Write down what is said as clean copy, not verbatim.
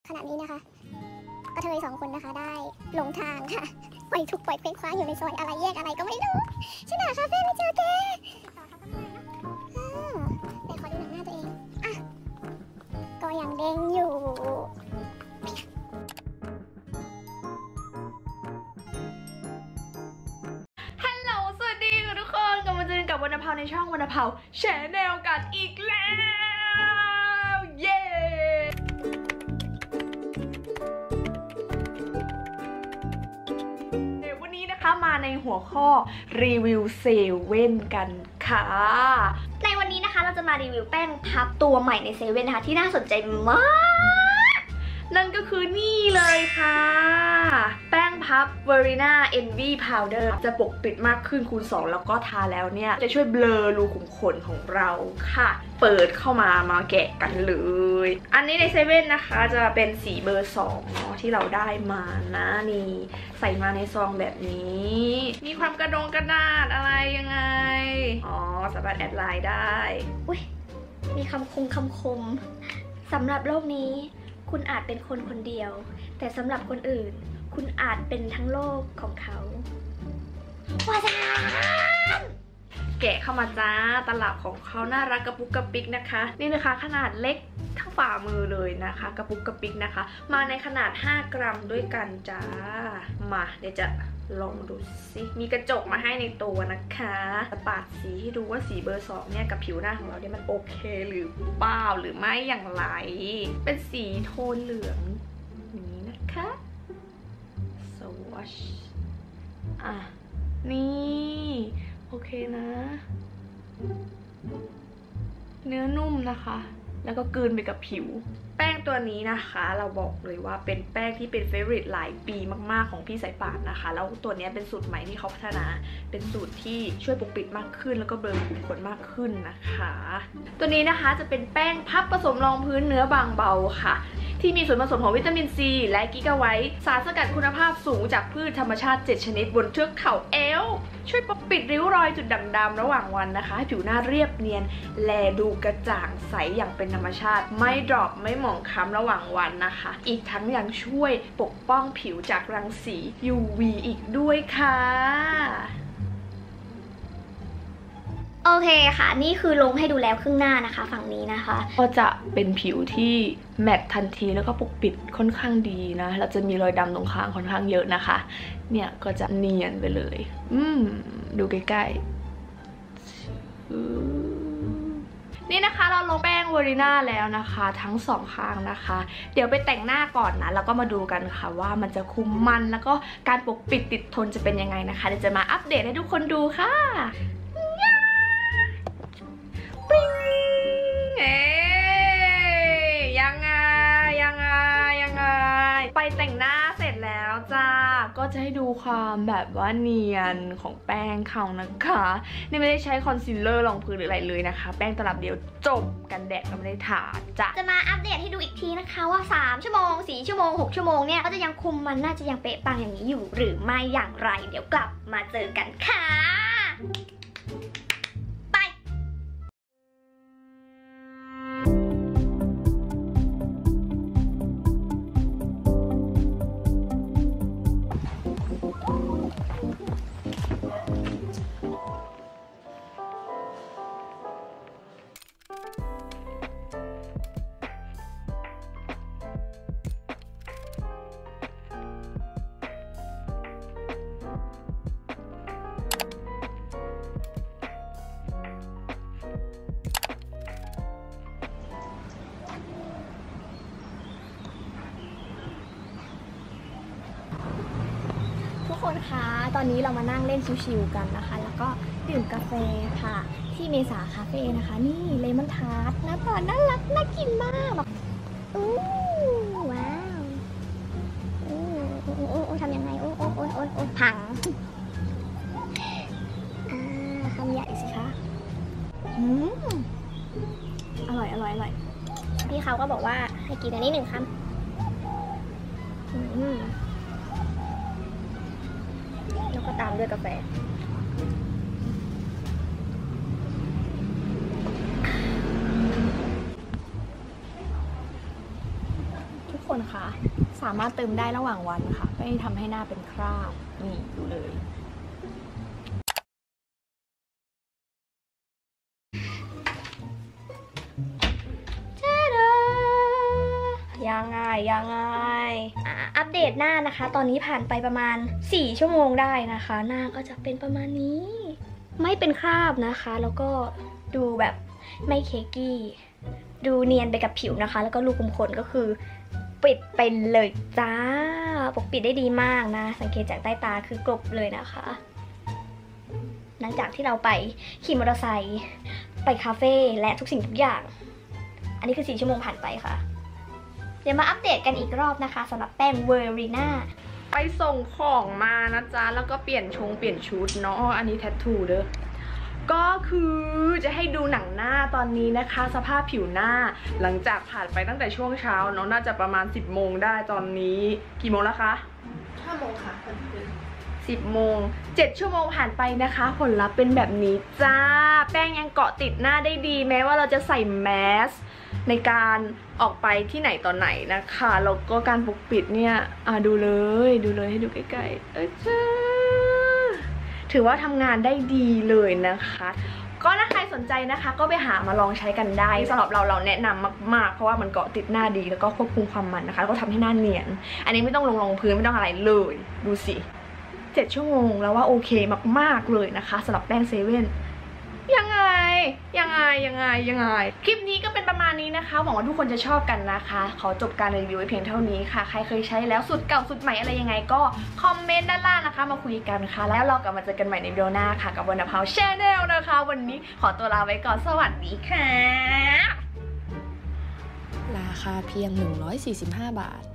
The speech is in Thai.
ขณะนี้นะคะกระเทย2 คนนะคะได้หลงทางค่ะปล่อยทุกข์ปล่อยเคว้งคว้างอยู่ในซอยอะไรแยกอะไรก็ไม่รู้ฉันหาคาเฟ่ไม่เจอแกแต่ขอดูหนังหน้าตัวเองอ่ะก็ยังเด้งอยู่ฮัลโหลสวัสดีค่ะทุกคนกลับมาเจอกับวรรณภาในช่องวรรณภาแชนแนลกันอีกแล้วเย้วันนี้นะคะมาในหัวข้อรีวิวเซเว่นกันค่ะในวันนี้นะคะเราจะมารีวิวแป้งพับตัวใหม่ในเซเว่นนะคะที่น่าสนใจมากนั่นก็คือนี่เลยค่ะแป้งพับ Verena Envy Powder จะปกปิดมากขึ้นคูณ 2แล้วก็ทาแล้วเนี่ยจะช่วยเบลอรูขุมขนของเราค่ะเปิดเข้ามาแกะกันเลยอันนี้ในเซเว่นนะคะจะเป็นสีเบอร์ 2เนาะที่เราได้มานะนี่ใส่มาในซองแบบนี้มีความกระดาษอะไรยังไงอ๋อสามารถแอดไลน์ได้อุ้ยมีคำคมสำหรับโลกนี้คุณอาจเป็นคนคนเดียวแต่สำหรับคนอื่นคุณอาจเป็นทั้งโลกของเขาว้าวแกะเข้ามาจ้าตลับของเขาน่ารักกระปุกกระปิกนะคะนี่นะคะขนาดเล็กเท่าฝ่ามือเลยนะคะกระปุกกระปิกนะคะมาในขนาด5 กรัมด้วยกันจ้ามาเดี๋ยวจะลองดูสิมีกระจกมาให้ในตัวนะคะจะปาดสีให้ดูว่าสีเบอร์ 2เนี่ยกับผิวหน้าของเราเนี่ยมันโอเคหรือเปล่าหรือไม่อย่างไรเป็นสีโทนเหลืองอย่างนี้นะคะสวอชอ่ะนี่โอเคนะเนื้อนุ่มนะคะแล้วก็กลืนไปกับผิวแป้งตัวนี้นะคะเราบอกเลยว่าเป็นแป้งที่เป็นเฟเวอริตหลายปีมากๆของพี่สายป่านนะคะแล้วตัวนี้เป็นสูตรใหม่ที่เขาพัฒนาเป็นสูตรที่ช่วยปกปิดมากขึ้นแล้วก็เบลอขุมขนมากขึ้นนะคะตัวนี้นะคะจะเป็นแป้งพับผสมรองพื้นเนื้อบางเบาค่ะที่มีส่วนผสมของวิตามินซีและกิกาไวท์สารสกัดคุณภาพสูงจากพืชธรรมชาติ7 ชนิดบนเทือกเขาเอลป์ช่วยปกปิดริ้วรอยจุดด่างดำระหว่างวันนะคะให้ผิวหน้าเรียบเนียนแลดูกระจ่างใสอย่างเป็นธรรมชาติไม่ดรอปไม่หมองคล้ำระหว่างวันนะคะอีกทั้งยังช่วยปกป้องผิวจากรังสี UV อีกด้วยค่ะโอเคค่ะนี่คือลงให้ดูแล้วครึ่งหน้านะคะฝั่งนี้นะคะก็จะเป็นผิวที่แมตต์ทันทีแล้วก็ปกปิดค่อนข้างดีนะเราจะมีรอยดำตรงข้างค่อนข้างเยอะนะคะเนี่ยก็จะเนียนไปเลยดูใกล้ๆนี่นะคะเราลงแป้ง Verena แล้วนะคะทั้ง2 ข้างนะคะเดี๋ยวไปแต่งหน้าก่อนนะแล้วก็มาดูกันค่ะว่ามันจะคุมมันแล้วก็การปกปิดติดทนจะเป็นยังไงนะคะเดี๋ยวจะมาอัปเดตให้ทุกคนดูค่ะไปแต่งหน้าเสร็จแล้วจ้าก็จะให้ดูความแบบว่าเนียนของแป้งเขานะคะนี่ไม่ได้ใช้คอนซีลเลอร์รองพื้นหรืออะไรเลยนะคะแป้งตลับเดียวจบกันแดดก็ไม่ได้ทาจ้ะจะมาอัปเดตให้ดูอีกทีนะคะว่า3 ชั่วโมง4 ชั่วโมง6 ชั่วโมงเนี่ยก็จะยังคุมมันน่าจะยังเป๊ะปังอย่างนี้อยู่หรือไม่อย่างไรเดี๋ยวกลับมาเจอกันค่ะทุกคนคะตอนนี้เรามานั่งเล่นชิวๆกันนะคะแล้วก็ดื่มกาแฟค่ะที่เมษาคาเฟ่นะคะนี่เลมอนทาร์ตหน้าตาน่ารักน่ากินมากแบบว้าวทำยังไงพังคำใหญ่สิคะอร่อยพี่เขาก็บอกว่าให้กินอันนี้1 คำแล้วก็ตามด้วยกาแฟทุกคนคนคะสามารถเติมได้ระหว่างวันค่ะไม่ทำให้หน้าเป็นคราบนี่ดูเลยยังไงอัปเดตหน้านะคะ ตอนนี้ผ่านไปประมาณ4 ชั่วโมงได้นะคะ หน้าก็จะเป็นประมาณนี้ ไม่เป็นคราบนะคะ แล้วก็ดูแบบไม่เคกกี้ดูเนียนไปกับผิวนะคะ แล้วก็รูขุมขนก็คือปิดไปเลยจ้าปกปิดได้ดีมากนะสังเกตจากใต้ตาคือกลบเลยนะคะหลังจากที่เราไปขี่มอเตอร์ไซค์ไปคาเฟ่และทุกสิ่งทุกอย่างอันนี้คือ4 ชั่วโมงผ่านไปค่ะเดี๋ยวมาอัปเดตกันอีกรอบนะคะสำหรับแป้งเวอรีน่าไปส่งของมานะจ๊ะแล้วก็เปลี่ยนชุดเนาะอันนี้แทททูเด้อก็คือจะให้ดูหนังหน้าตอนนี้นะคะสภาพผิวหน้าหลังจากผ่านไปตั้งแต่ช่วงเช้าเนาะน่าจะประมาณ10 โมงได้ตอนนี้กี่โมงแล้วคะ5 โมงค่ะ10 โมง7 ชั่วโมงผ่านไปนะคะผลลัพธ์เป็นแบบนี้จ้าแป้งยังเกาะติดหน้าได้ดีแม้ว่าเราจะใส่แมสในการออกไปที่ไหนต่อไหนนะคะแล้วก็การปกปิดเนี่ยดูเลยให้ดูใกล้ๆจ้าถือว่าทำงานได้ดีเลยนะคะก็ถ้าใครสนใจนะคะก็ไปหามาลองใช้กันได้สำหรับเราแนะนำมากๆเพราะว่ามันเกาะติดหน้าดีแล้วก็ควบคุมความมันนะคะแล้วก็ทำให้หน้าเนียนอันนี้ไม่ต้องลงพื้นไม่ต้องอะไรเลยดูสิ7 ชั่วโมงแล้วว่าโอเคมากๆเลยนะคะสำหรับแป้งเซเว่นยังไงคลิปนี้ก็เป็นประมาณนี้นะคะหวังว่าทุกคนจะชอบกันนะคะขอจบการรีวิวไว้เพียงเท่านี้ค่ะใครเคยใช้แล้วสุดเก่าสุดใหม่อะไรยังไงก็คอมเมนต์ด้านล่างนะคะมาคุยกันค่ะแล้วเรากลับมาเจอกันใหม่ในวิดีโอหน้าค่ะกับวรรณภาว Channel นะคะวันนี้ขอตัวลาไว้ก่อนสวัสดีค่ะราคาเพียง145 บาท